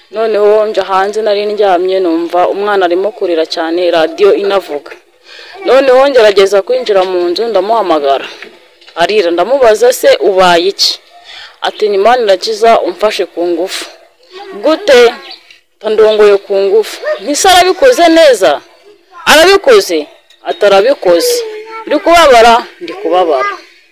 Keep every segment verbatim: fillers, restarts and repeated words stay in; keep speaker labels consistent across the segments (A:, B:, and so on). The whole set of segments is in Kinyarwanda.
A: noneho nje hanze nari ndyamye numva umwana arimo kurira cyane, radio inavuga. Noneho ngerageza kwinjira mu nzu ndamuhamagara, arira, ndamubaza se ubaye iki? Ati ni Imana irakiza umfashe ku ngufu. Gute? Tandongoye ku ngufu. Ntise arabikoze neza? Arabikoze? Atarabikoze. Ndi kubabara, ndi kubabara.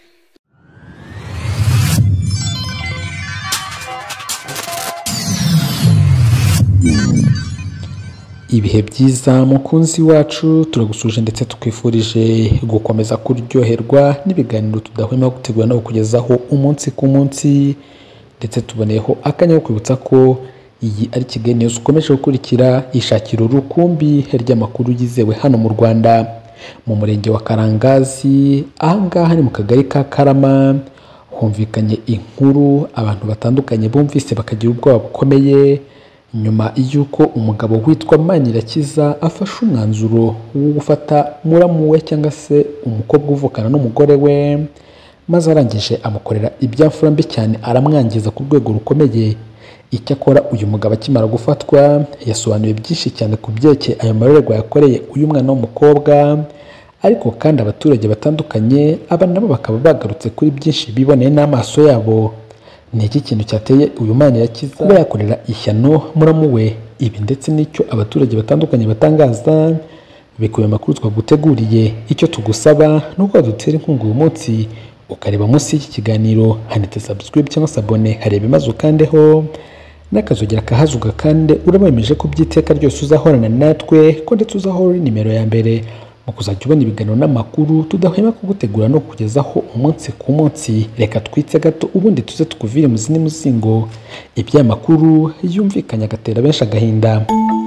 B: Ibihe byiza mukunzi wacu, turagusuje ndetse tukwifurije gukomeza kuryoherwa n'ibiganiro tudahwema gutegura no kugezaho umunsi ku munsi, ndetse tuboneyeho akanya ko kwibutsa ko iyi ari Kigali News ukomeje gukurikira ishakiro rukumbi ry'amakuru yizewe hano mu Rwanda, mu murenge wa Karangazi. Ahangaha ni mu kagari ka Karama, humvikanye inkuru abantu batandukanye bumvise bakagira ubwoba bukomeye nyuma y'uko umugabo witwa Manirakiza afashe umwanzuro wo gufata muramu we cyangwa se umukobwa uvukana n'umugore we, maze arangije amukorera ibyamfura mbi cyane, aramwangiza ku rwego rukomeye. Icyakora uyu mugabo akimara gufatwa yasobanuye byinshi cyane ku byeke ayo marorerwa yakoreye uyu mwana w'umukobwa, ariko kandi abaturage batandukanye aba nabo bakaba bagarutse kuri byinshi biboneye n'amaso yabo. Ni iki kintu cyateye uyu Manirakiza kuba yakorera ishyano muramu we? Ibi ndetse n'icyo abaturage batandukanye batangaza bikuye amakuru twaguteguriye. Icyo tugusaba ni uko dutera inkunga uyu munsi ukareba munsi y'iki kiganiro handitse subscribe cyangwa se abone, hareba maze ukandeho n'akazogera kahazuga, kandi urabemeje ko byiteka ryose uzahorana natwe, ko ndetse uzahora uri nimero ya mbere mu kuzajya ubona ibiganiro n'amakuru tudahwema kugutegura no kugezaho umunsi ku munsi. Reka twitse gato ubundi tuze tukuvire mu zindi muzingo iby'amakuru yumvikanye agatera benshi agahinda.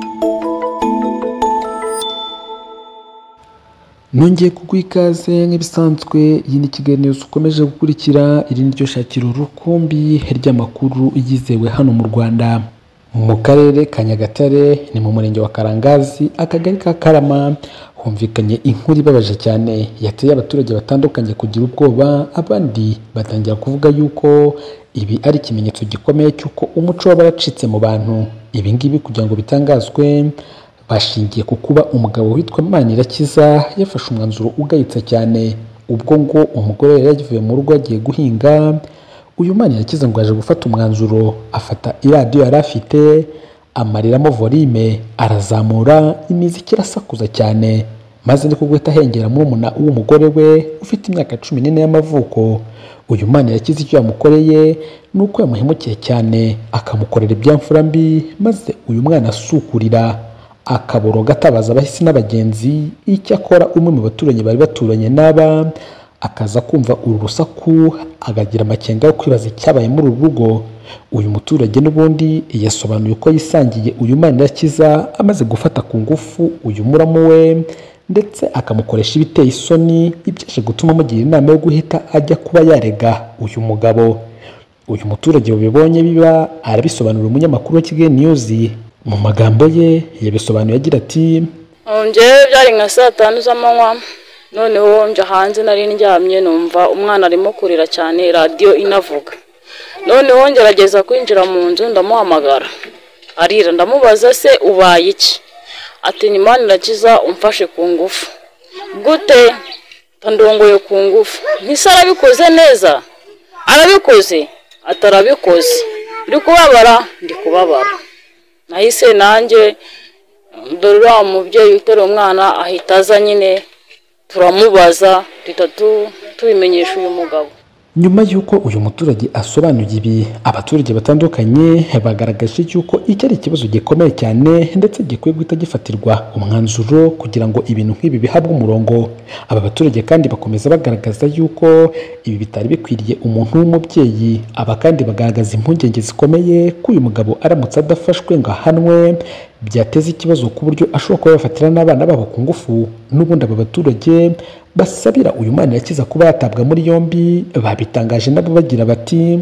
B: Nongeye kuguha ikaze nk'ibisanzwe, iyi ni Kigali News ukomeje gukurikira. Iri ni ryo shakiro rukumbi ry'amakuru yizewe hano mu Rwanda, mu karere ka Nyagatare, ni mu murenge wa Karangazi, akagari ka Karama. Humvikanye inkuru ibabaje cyane yateye abaturage batandukanye kugira ubwoba, abandi batangira kuvuga yuko ibi ari ikimenyetso gikomeye cy'uko umuco w'abaracitse mu bantu. Ibi ngibi kugira ngo bitangazwe bashingiye ku kuba umugabo witwa Manirakiza yafashe umwanzuro ugayitse cyane, ubwo ngo umugore yari yagiye mu rugo agiye guhinga. Uyu Manirakiza ngo yaje gufata umwanzuro, afata iradiyo yari afite amariramo volume, arazamura, imiziki irasakuza cyane, maze ni guhita ahengera murumuna w'umugore we ufite imyaka cumi n'ine y'amavuko. Uyu Manirakiza icyo yamukoreye ni uko yamuhemukiye cyane, akamukorera ibyamfura mbi, maze uyu mwana asukurira akaboroga atabaza abahisi n'abagenzi. Icyakora umwe mu baturanyi bari baturanye n'aba akaza kumva uru rusaku, agagira amakenga yo kwibaza icyabaye muri uru rugo. Uyu muturage n'ubundi yasobanuye ko yisangiye uyu Manirakiza amaze gufata ku ngufu uyu muramu we, ndetse akamukoresha ibiteye isoni, ibyaje gutuma amugira inama yo guhita ajya kuba yarega uyu mugabo. Uyu muturage wabibonye biba arabisobanurira umunyamakuru wa Kigali News. Mu magambo ye yabisobanuye agira ati,
A: nje byari nka saa tanu z'amanywa, noneho nje hanze nari ndyamye numva umwana arimo kurira cyane, radio inavuga. Noneho ngerageza kwinjira mu nzu ndamuhamagara, arira, ndamubaza se ubaye iki? Ati ni Imana irakiza umfashe ku ngufu. Gute? Tandongoye ku ngufu. Ntise arabikoze neza? Arabikoze? Atarabikoze. Ndi kubabara, ndi kubabara. Nahise nanjye dore wa mubyeyi uteruye umwana ahita aza, nyine turamubaza, tutatu tubimenyesha uyu mugabo.
B: Nyuma y'uko uyu muturage asobanuye ibi, abaturage batandukanye bagaragaje yuko iki ari ikibazo gikomeye cyane, ndetse gikwiye guhita gifatirwa umwanzuro kugira ngo ibintu nk'ibi bihabwe umurongo. Aba baturage kandi bakomeza bagaragaza yuko ibi bitari bikwiriye umuntu w'umubyeyi. Aba kandi bagaragaza impungenge zikomeye ko uyu mugabo aramutse adafashwe ngo ahanwe byateza ikibazo ku buryo ashobora kuba yafatira n'abana babo ku ngufu. N'ubundi aba baturage basabira uyu Manirakiza kuba yatabwa muri yombi, babitangaje nabo bagira bati,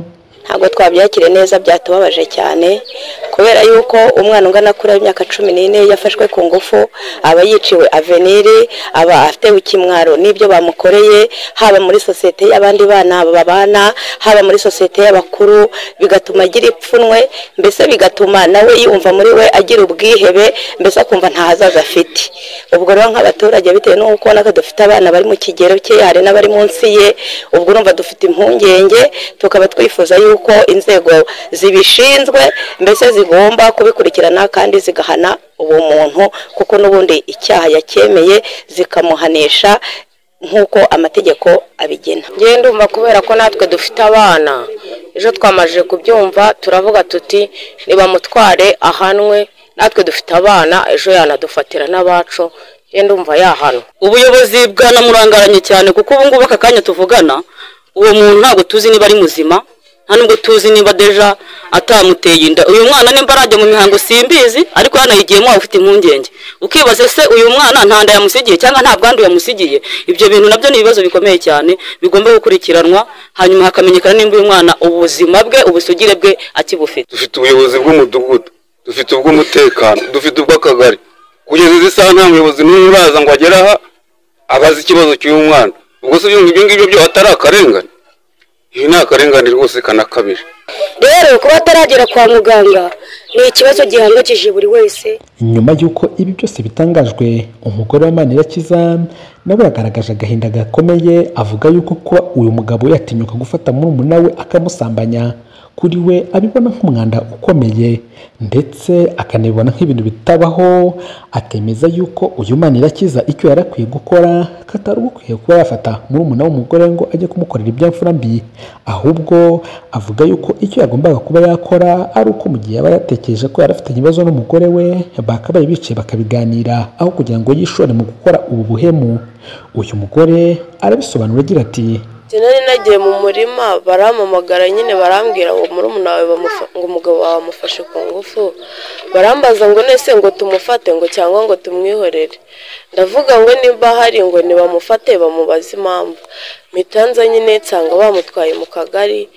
C: ntabwo twabyakire neza, byatubabaje cyane kubera yuko umwana ungana kuri imyaka cumi n'ine yafashwe ku ngufu, aba yiciwe aveniri, aba afite ikimwaro n'ibyo bamukoreye, haba muri sosiyete y'abandi bana babana, haba muri sosiyete y'abakuru, bigatuma agira ipfunwe, mbese bigatuma nawe yumva muri we agira ubwihebe, mbese akumva nta hazaza afite. Ubwo rero nk'abaturage bitewe n'uko ubona ko dufite abana bari mu kigero cye, hari n'abari munsi ye, ubwo urumva dufite impungenge, tukaba twifuza yuko inzego zibishinzwe mbese zigomba kubikurikirana kandi zigahana uwo muntu, kuko n'ubundi icyaha yacyemeye zikamuhanisha nk'uko amategeko abigena.
D: Ngiye ndumva kubera ko natwe dufite abana, ejo twamaje kubyumva turavuga tuti nibamutware ahanwe, natwe dufite abana ejo yanadufatira n'abacu, ngiye ndumva yahano.
A: Ubuyobozi bwanamurangaranye cyane kuko ubu ngubu aka kanya tuvugana uwo muntu ntabwo tuzi niba ari muzima, nta nubwo tuzi niba deja atamuteye inda. Uyu mwana nimba arajya mu mihango simbizi, ariko yanayigiyemo waba ufite impungenge ukibaza se uyu mwana nta nda yamusigiye cyangwa nta bwandu yamusigiye. Ibyo bintu nabyo ni ibibazo bikomeye cyane bigomba gukurikiranwa, hanyuma hakamenyekana nimba uyu mwana ubuzima bwe ubusugire bwe akibufite.
E: Dufite ubuyobozi bw'umudugudu, dufite ubw'umutekano, dufite ubw'akagari, kugeza izi saha nta muyobozi n'umwe uraza ngo agere aha abaze ikibazo cy'uyu mwana. Ubwo se ibyo ngibyo byo atari akarengane? Iyi ni akarengane rwose kanakabije.
F: Rero kuba ataragera kwa muganga ni ikibazo gihangayikishije buri wese.
B: Nyuma y'uko ibi byose bitangajwe, umugore wa Manirakiza nawe yagaragaje agahinda gakomeye, avuga yuko kuba uyu mugabo yatinyuka gufata murumuna we akamusambanya kuri we abibona nk'umwanda ukomeye, ndetse akanibona nk'ibintu bitabaho. Akemeza yuko uyu Manirakiza icyo yarakwiye gukora katari gukwiye kuba yafata murumuna w'umugore ngo ajye kumukorera ibyamfura mbi, ahubwo avuga yuko icyo yagombaga kuba yakora ari uko mu gihe yaba yatekereje ko yarafite ibibazo n'umugore we bakabaye bicaye bakabiganira, aho kugira ngo yishore mu gukora ubu buhemu. Uyu mugore arabisobanura agira ati:
G: nari nagiye mu murima barampamagara nyine barambwira ngo murumuna wawe ngo umugabo wawe amufashe ku ngufu, barambaza ngo nese ngo tumufate ngo cyangwa ngo tumwihorere. Ndavuga ngo nimba hari ngo nibamufate bamubaze impamvu. Mitanza nyine nsanga bamutwaye mu kagari,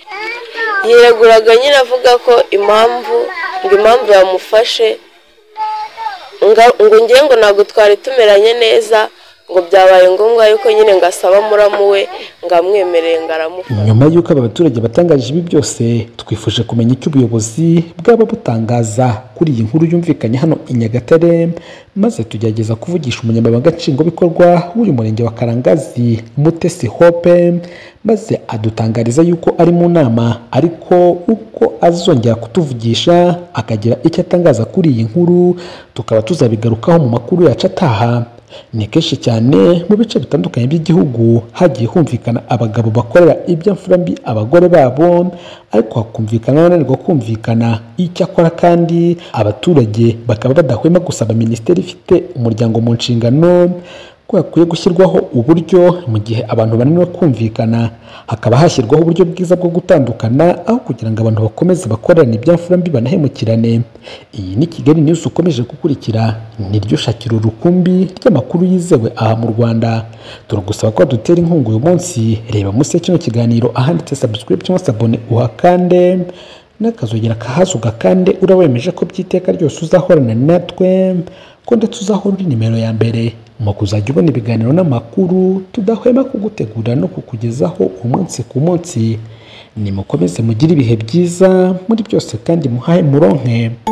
G: yireguraga nyine avuga ko impamvu ngo impamvu yamufashe ngo ngiye ngo ntabwo twari tumeranye neza, ngo byabaye ngombwa yuko nyine ngasaba muramu we ngamwemereye ngaramufata.
B: Nyuma y'uko aba baturage batangaje ibi byose, twifuje kumenya icyo ubuyobozi bwaba butangaza kuri iyi nkuru yumvikanye hano i Nyagatare, maze tugerageza kuvugisha umunyamabanga nshingwabikorwa w'uyu murenge wa Karangazi, Mutesi Hope, maze adutangariza yuko ari mu nama, ariko uko azongera kutuvugisha akagira icyo atangaza kuri iyi nkuru tukaba tuzabigarukaho mu makuru yacu ataha. Ni kenshi cyane mu bice bitandukanye by'igihugu hagiye humvikana abagabo bakorera ibyamfura mbi abagore babo, ariko hakumvikana bananirwa kumvikana. Icyakora kandi abaturage bakaba badahwema gusaba minisiteri ifite umuryango mu nshingano ko hakwiye gushyirwaho uburyo mu gihe abantu bananiwe kumvikana hakaba hashyirwaho uburyo bwiza bwo gutandukana, aho kugira ngo abantu bakomeze bakorerane ibyamfura mbi banahemukirane. Iyi ni Kigali News ukomeje gukurikira, ni ryo shakiro rukumbi ry'amakuru yizewe aha mu Rwanda. Turagusaba ko dutera inkunga uyu munsi, reba munsi ya kino kiganiro ahanditse subscribe cyangwa sabone uhakande n'akazogera kahazuga, kandi urawemeje ko byiteka ryose uzahorana natwe, ko ndetse uzahora uri nimero ya mbere mu kuzajya ubona ibiganiro n'amakuru tudahwema kugutegura no kukugezaho umunsi ku munsi. Nimukomeze mugire ibihe byiza muri byose kandi muhaye muronke.